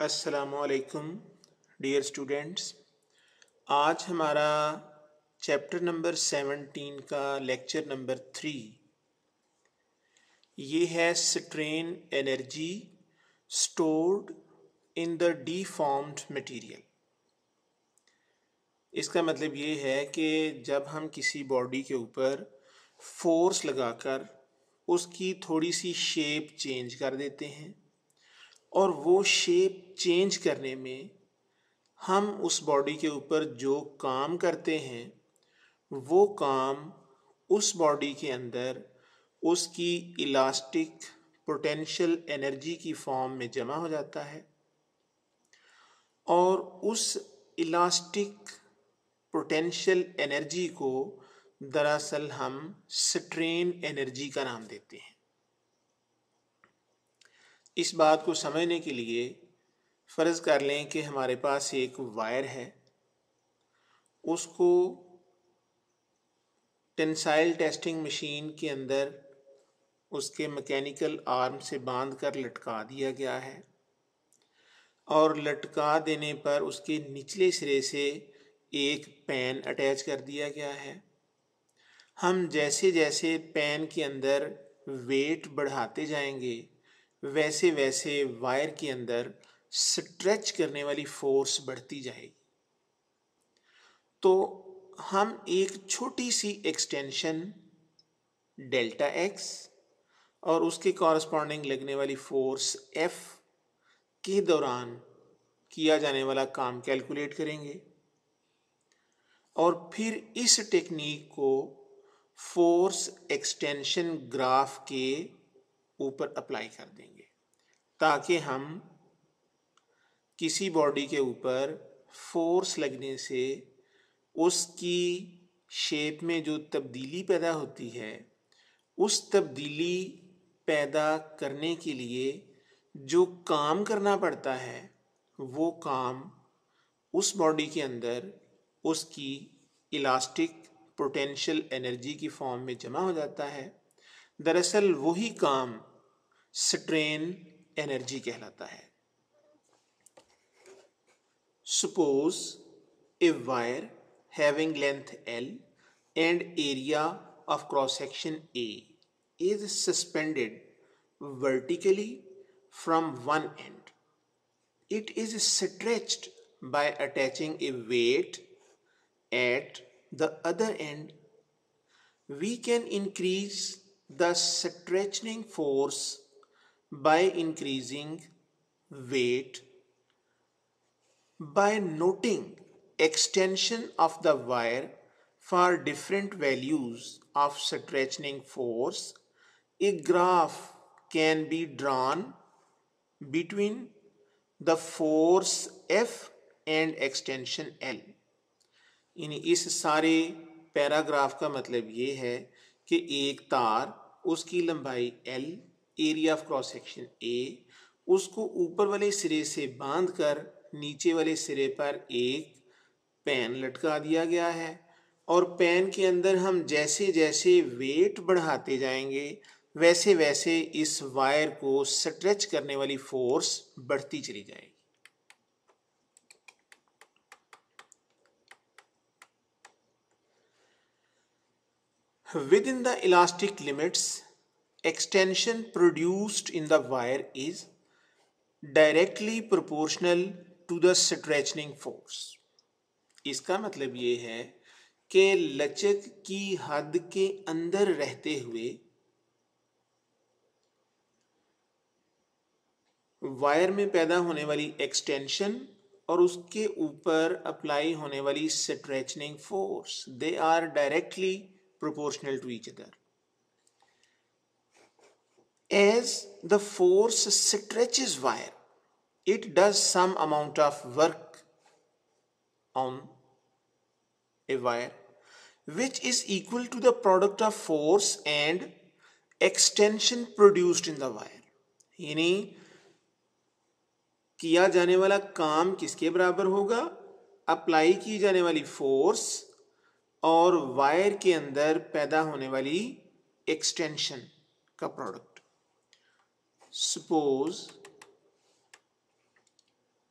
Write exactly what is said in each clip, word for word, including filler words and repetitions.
अस्सलामुअलैकुम dear students. आज हमारा चैप्टर नंबर सेवनटीन का लेक्चर नंबर थ्री ये है strain energy stored in the deformed material. इसका मतलब ये है कि जब हम किसी बॉडी के ऊपर फोर्स लगाकर उसकी थोड़ी सी शेप चेंज कर देते हैं और वो शेप चेंज करने में हम उस बॉडी के ऊपर जो काम करते हैं वो काम उस बॉडी के अंदर उसकी इलास्टिक पोटेंशियल एनर्जी की फॉर्म में जमा हो जाता है और उस इलास्टिक पोटेंशियल एनर्जी को दरअसल हम स्ट्रेन एनर्जी का नाम देते हैं। इस बात को समझने के लिए फ़र्ज़ कर लें कि हमारे पास एक वायर है, उसको टेंसाइल टेस्टिंग मशीन के अंदर उसके मैकेनिकल आर्म से बांध कर लटका दिया गया है और लटका देने पर उसके निचले सिरे से एक पेन अटैच कर दिया गया है। हम जैसे जैसे पेन के अंदर वेट बढ़ाते जाएंगे वैसे वैसे वायर के अंदर स्ट्रेच करने वाली फोर्स बढ़ती जाएगी। तो हम एक छोटी सी एक्सटेंशन डेल्टा एक्स और उसके कॉरस्पॉन्डिंग लगने वाली फोर्स एफ के दौरान किया जाने वाला काम कैलकुलेट करेंगे और फिर इस टेक्निक को फोर्स एक्सटेंशन ग्राफ के ऊपर अप्लाई कर देंगे ताकि हम किसी बॉडी के ऊपर फोर्स लगने से उसकी शेप में जो तब्दीली पैदा होती है उस तब्दीली पैदा करने के लिए जो काम करना पड़ता है वो काम उस बॉडी के अंदर उसकी इलास्टिक पोटेंशियल एनर्जी की फॉर्म में जमा हो जाता है। दरअसल वही काम स्ट्रेन एनर्जी कहलाता है। Suppose a wire having length L and area of cross section A is suspended vertically from one end. It is stretched by attaching a weight at the other end. We can increase the stretching force by increasing weight by noting extension of the wire for different values of stretching force. A graph can be drawn between the force F and extension L. यानी इस सारे paragraph का मतलब ये है कि एक तार, उसकी लंबाई L, area of cross section A, उसको ऊपर वाले सिरे से बांधकर नीचे वाले सिरे पर एक पेन लटका दिया गया है और पेन के अंदर हम जैसे जैसे वेट बढ़ाते जाएंगे वैसे वैसे इस वायर को स्ट्रेच करने वाली फोर्स बढ़ती चली जाएगी। Within the elastic limits, extension produced in the wire is directly proportional to the stretching force. इसका मतलब ये है कि लचक की हद के अंदर रहते हुए वायर में पैदा होने वाली एक्सटेंशन और उसके ऊपर अप्लाई होने वाली stretching force, they are directly proportional to each other. As the force stretches wire, it does some amount of work on a wire which is equal to the product of force and extension produced in the wire. यानी किया जाने वाला काम किसके बराबर होगा? Apply की जाने वाली फोर्स और वायर के अंदर पैदा होने वाली एक्सटेंशन का product. Suppose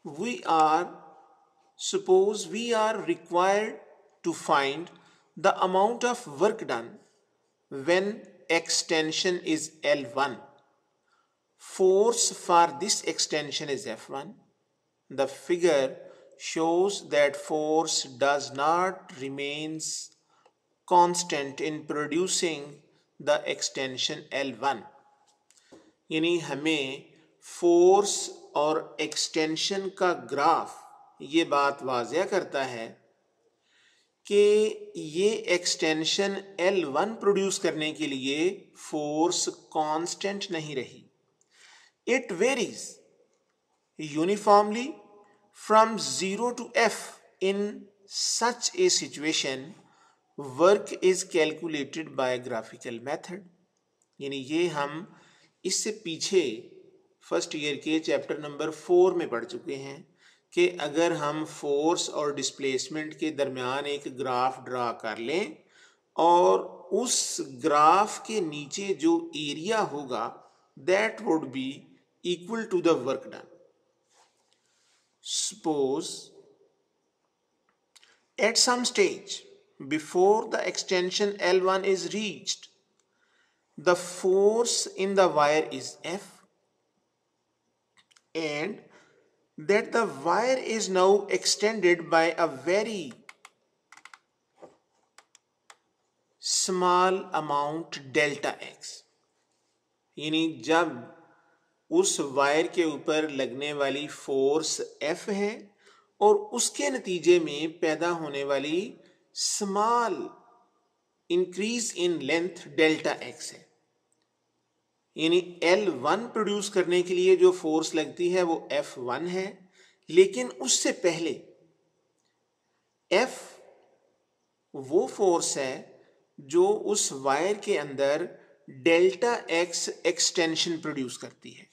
we are suppose we are required to find the amount of work done when extension is L one. Force for this extension is F one. The figure shows that force does not remains constant in producing the extension L one. यानी हमें force और extension का graph ये बात वाज़ेह करता है कि ये एक्सटेंशन L वन प्रोड्यूस करने के लिए फोर्स कांस्टेंट नहीं रही. It varies uniformly from zero to F. In such a situation work is calculated by graphical method. यानी ये हम इससे पीछे फर्स्ट ईयर के चैप्टर नंबर फोर में पढ़ चुके हैं कि अगर हम फोर्स और डिस्प्लेसमेंट के दरमियान एक ग्राफ ड्रा कर लें और उस ग्राफ के नीचे जो एरिया होगा that would be equal to the work done. Suppose at some stage before the extension L one is reached, the force in the wire is F, and that the wire is now extended by a very small amount delta x. यानी जब उस wire के ऊपर लगने वाली force F है और उसके नतीजे में पैदा होने वाली small increase in length delta x है. यानी L वन प्रोड्यूस करने के लिए जो फोर्स लगती है वो F वन है, लेकिन उससे पहले F वो फोर्स है जो उस वायर के अंदर डेल्टा एक्स एक्सटेंशन प्रोड्यूस करती है.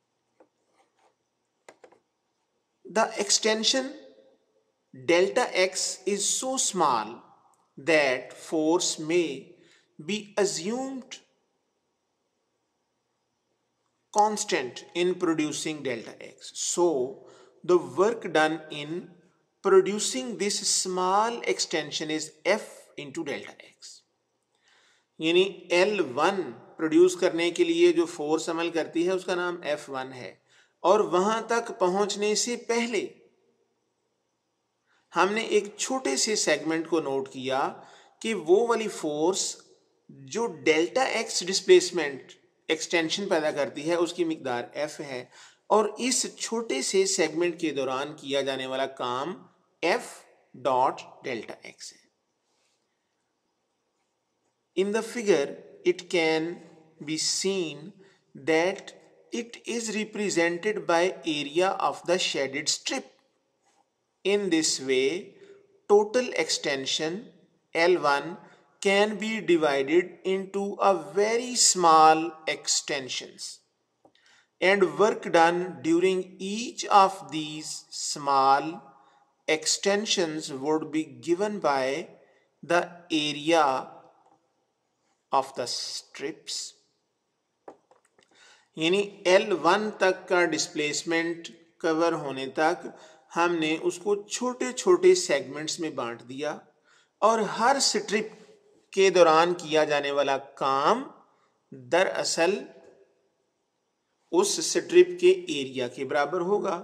The extension delta x is so small that force may be assumed constant in producing delta x. So the work done in producing this small extension is F into delta x. यानी L one produce करने के लिए जो force अमल करती है उसका नाम F one है, और वहां तक पहुंचने से पहले हमने एक छोटे से सेगमेंट को नोट किया कि वो वाली फोर्स जो डेल्टा एक्स डिस्प्लेसमेंट एक्सटेंशन पैदा करती है उसकी मिकदार F है, और इस छोटे से सेगमेंट के दौरान किया जाने वाला काम F डॉट डेल्टा एक्स है. In the figure it can be seen that it is represented by area of the shaded strip. In this way, total extension L one can be divided into a very small extensions, and work done during each of these small extensions would be given by the area of the strips. यानी L one तक का displacement cover होने तक हमने उसको छोटे छोटे segments में बांट दिया, और हर स्ट्रिप के दौरान किया जाने वाला काम दरअसल उस स्ट्रिप के एरिया के बराबर होगा.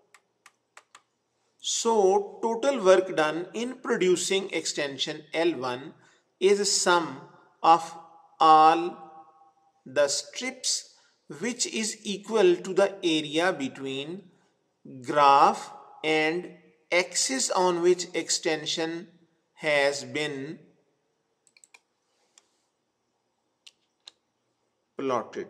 So total work done in producing extension L one is sum of all the strips which is equal to the area between graph and axis on which extension has been plotted.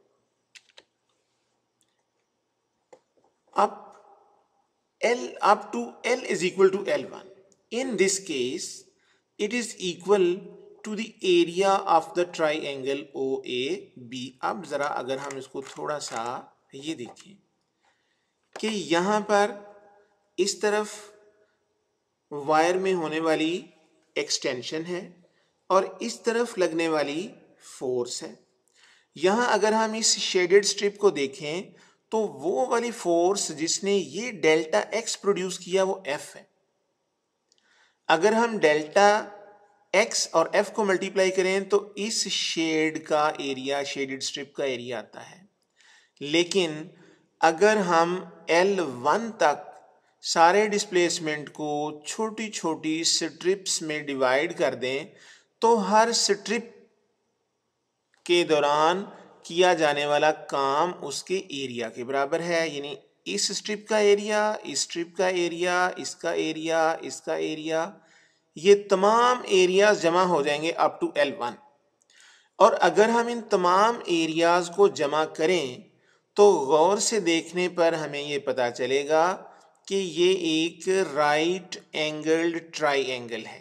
Up L up to L is equal to L one. In this case, it is equal to the area of the triangle O A B. अब जरा अगर हम इसको थोड़ा सा ये देखें कि यहाँ पर इस तरफ वायर में होने वाली एक्सटेंशन है और इस तरफ लगने वाली फोर्स है. यहाँ अगर हम इस शेडेड स्ट्रिप को देखें तो वो वाली फोर्स जिसने ये डेल्टा एक्स प्रोड्यूस किया वो एफ है। अगर हम डेल्टा एक्स और एफ को मल्टीप्लाई करें तो इस शेड का एरिया, शेडेड स्ट्रिप का एरिया आता है। लेकिन अगर हम एल वन तक सारे डिस्प्लेसमेंट को छोटी छोटी स्ट्रिप्स में डिवाइड कर दें तो हर स्ट्रिप के दौरान किया जाने वाला काम उसके एरिया के बराबर है। यानी इस स्ट्रिप का एरिया, इस स्ट्रिप का एरिया, इसका एरिया, इसका एरिया, ये तमाम एरियाज जमा हो जाएंगे अप टू एल वन। और अगर हम इन तमाम एरियाज को जमा करें तो गौर से देखने पर हमें ये पता चलेगा कि ये एक राइट एंगल्ड ट्राइएंगल है।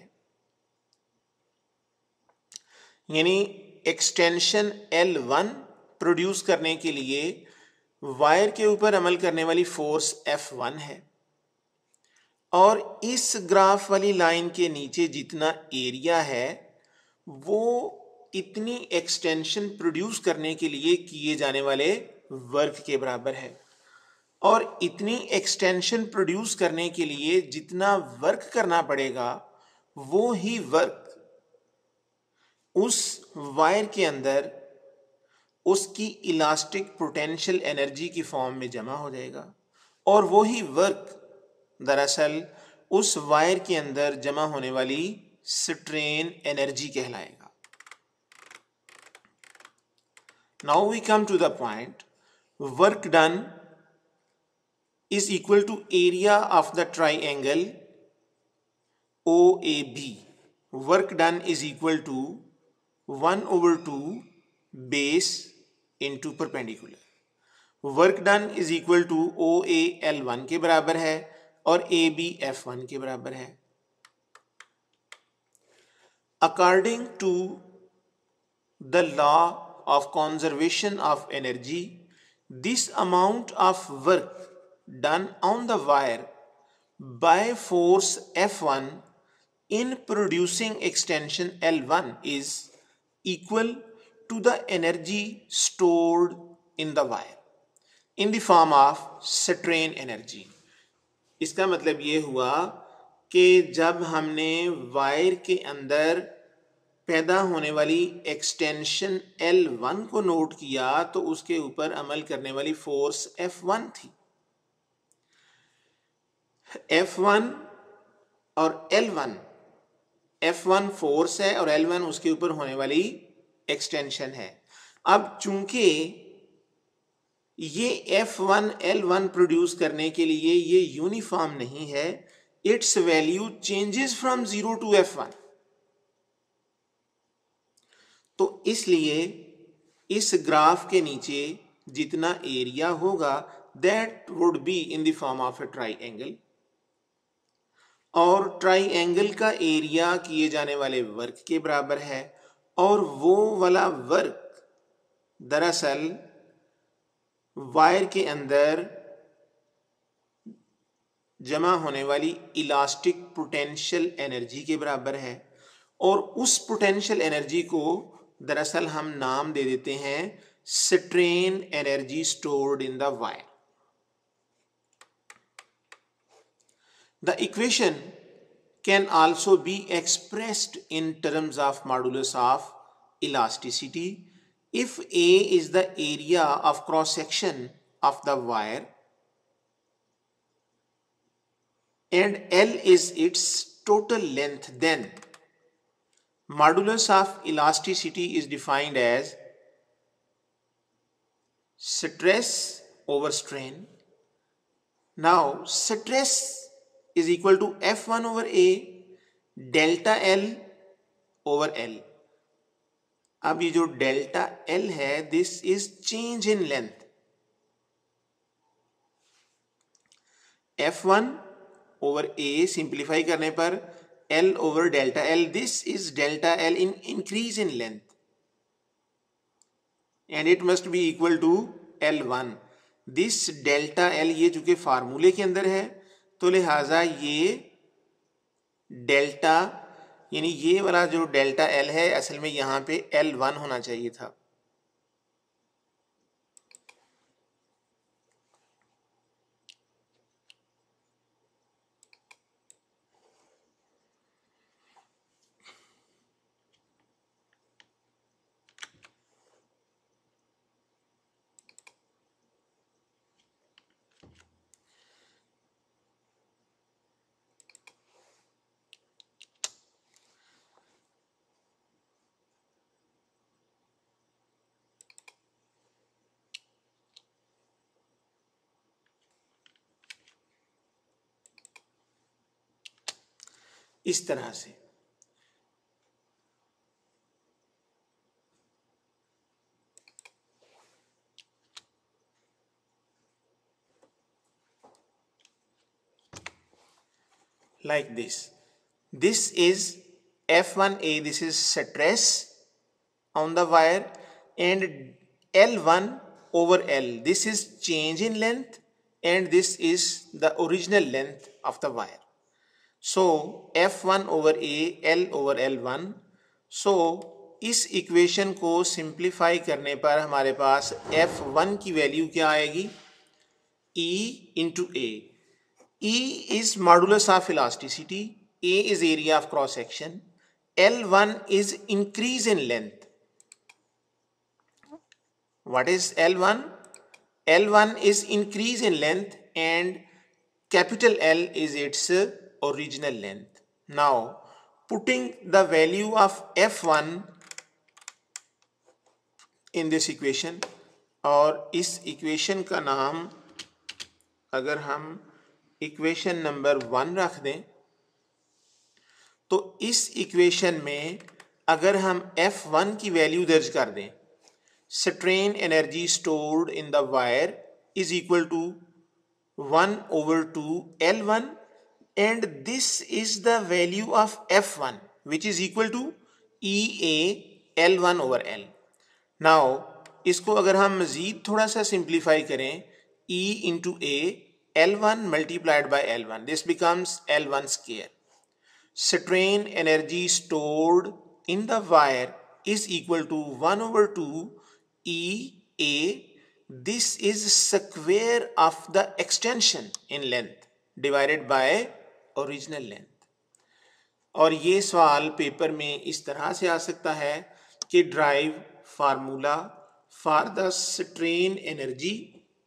यानी एक्सटेंशन एल वन प्रोड्यूस करने के लिए वायर के ऊपर अमल करने वाली फोर्स एफ वन है और इस ग्राफ वाली लाइन के नीचे जितना एरिया है वो इतनी एक्सटेंशन प्रोड्यूस करने के लिए किए जाने वाले वर्क के बराबर है। और इतनी एक्सटेंशन प्रोड्यूस करने के लिए जितना वर्क करना पड़ेगा वो ही वर्क उस वायर के अंदर उसकी इलास्टिक पोटेंशियल एनर्जी की फॉर्म में जमा हो जाएगा और वो ही वर्क दरअसल उस वायर के अंदर जमा होने वाली स्ट्रेन एनर्जी कहलाएगा। Now we come to the point, work done is equal to area of the triangle O A B. Work done is equal to one over two base into perpendicular. Work done is equal to O A L one के बराबर है और A B F one के बराबर है। According to the law of conservation of energy, this amount of work done on the wire by force F one in producing extension L one is equal to the energy stored in the wire in the form of strain energy. इसका मतलब ये हुआ कि जब हमने wire के अंदर पैदा होने वाली एक्सटेंशन एल वन को नोट किया तो उसके ऊपर अमल करने वाली फोर्स एफ वन थी। एफ वन और L one, F one force है और एल वन उसके ऊपर होने वाली एक्सटेंशन है। अब चूंकि ये F one L one produce करने के लिए ये यूनिफॉर्म नहीं है, its value changes from zero to F one. तो इसलिए इस ग्राफ के नीचे जितना एरिया होगा that would be in the form of a triangle और ट्राइएंगल का एरिया किए जाने वाले वर्क के बराबर है और वो वाला वर्क दरअसल वायर के अंदर जमा होने वाली इलास्टिक पोटेंशियल एनर्जी के बराबर है और उस पोटेंशियल एनर्जी को दरअसल हम नाम दे देते हैं strain energy stored in the wire. The equation can also be expressed in terms of modulus of elasticity if A is the area of cross section of the wire and L is its total length, then modulus of elasticity is defined as stress over strain. Now stress is equal to F one over A delta L over L. अब ये जो delta L है this is change in length. F one over A simplify करने पर L over delta L, this is delta L in increase in length and it must be equal to L one. This delta L ये चूंकि फार्मूले के अंदर है तो लिहाजा ये डेल्टा यानी ये वाला जो डेल्टा एल है असल में यहां पे एल वन होना चाहिए था। इस तरह से। Like this. This is F one A, this is stress on the wire, and L one over L, this is change in length, and this is the original length of the wire. So F one over A, L over L one. So इस equation को simplify करने पर हमारे पास F one की value क्या आएगी? E into A. E is modulus of elasticity, A is area of cross section, L one is increase in length. What is L one? L one is increase in length and capital L is its original length. Now putting the value of F one in this equation, और इस equation का नाम अगर हम equation number one रख दें, तो इस इक्वेशन में अगर हम F one की वैल्यू दर्ज कर दें, strain energy stored in the wire is equal to one over two L one, and this is the value of F one which is equal to E A L one over L. Now इसको अगर हम मजीद थोड़ा सा simplify करें, E into A L one multiplied by L one, this becomes L one square. Strain energy stored in the wire is equal to one over two E A. This is square of the extension in length divided by original length. और ये सवाल paper में इस तरह से आ सकता है कि derive formula for the strain energy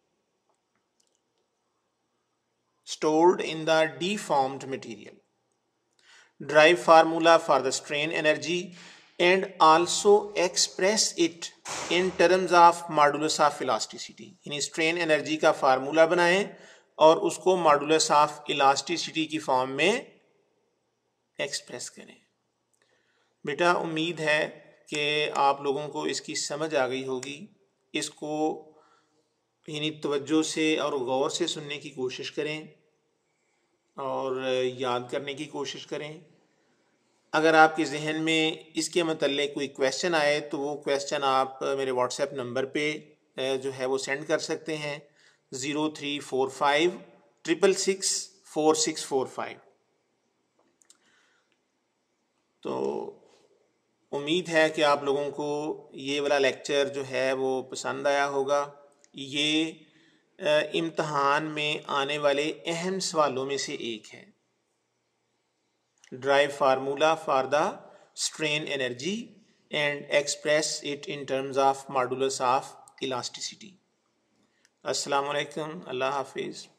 stored in the deformed material, drive formula for the strain energy, and also express it in terms of modulus of elasticity. यानी strain energy का फार्मूला बनाएं और उसको modulus of elasticity की form में express करें। बेटा उम्मीद है कि आप लोगों को इसकी समझ आ गई होगी। इसको यानी तवज्जो से और गौर से सुनने की कोशिश करें और याद करने की कोशिश करें। अगर आपके जहन में इसके मतलब कोई क्वेश्चन आए तो वो क्वेश्चन आप मेरे व्हाट्सएप नंबर पे जो है वो सेंड कर सकते हैं, zero three four five triple six four six four five. तो उम्मीद है कि आप लोगों को ये वाला लेक्चर जो है वो पसंद आया होगा। ये इम्तहान में आने वाले अहम सवालों में से एक है। Derive formula for the strain energy and express it in terms of modulus of elasticity. अस्सलाम वालेकुम, अल्लाह हाफिज़।